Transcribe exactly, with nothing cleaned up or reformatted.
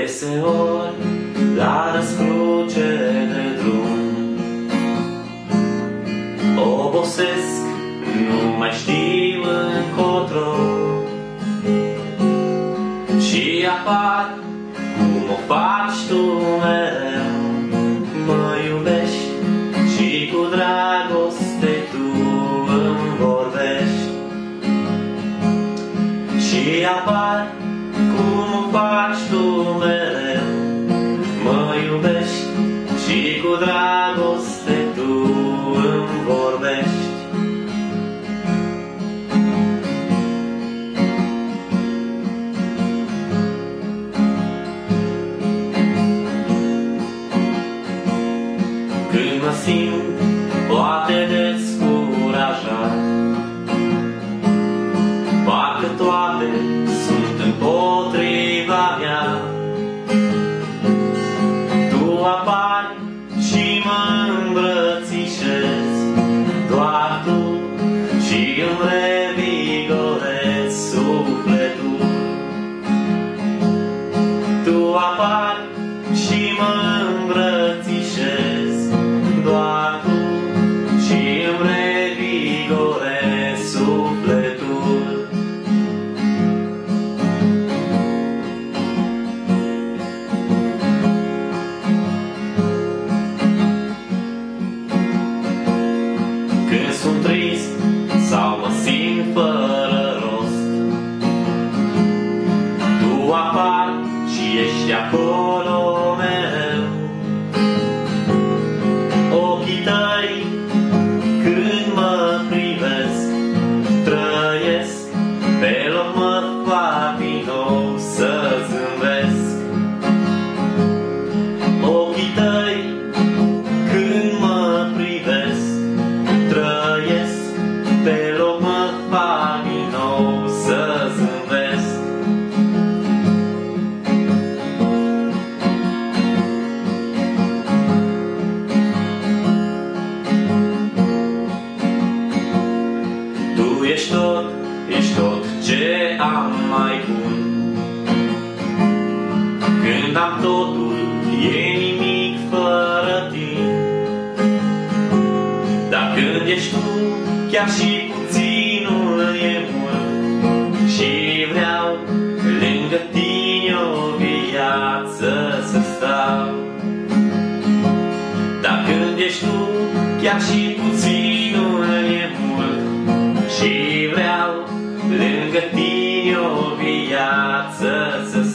Deseori la răscruce de drum obosesc, nu mai știu încotro și apar cum o faci tu mereu. Mă iubești și cu dragoste tu îmi vorbești și apar cum o faci tu mereu. Mă iubești și cu dragoste tu îmi vorbești. Când mă simt poate descurajat, parcă toate sunt împotriva mea, tu apari și mă îmbrățișezi, doar tu, și îmi revigorezi sufletul. Tu apari și mă îmbrățișezi, doar tu, și îmi revigorezi sufletul. Când sunt trist sau mă simt fără rost, tu apari și ești acolo mereu. Ochii tăi când mă privesc, trăiesc, pe loc mă fac din nou să zâmbesc. Ochii tăi când mă privesc, trăiesc, pe loc mă fac din nou să zâmbesc. Tu ești tot, ești tot ce am mai bun. Când am totul, e nimic fără tine. Dar când ești tu, chiar și puținul e mult. Și vreau lângă tine o viață să stau. Dar când ești tu, chiar și puținul e mult. Și vreau lângă tine o viață să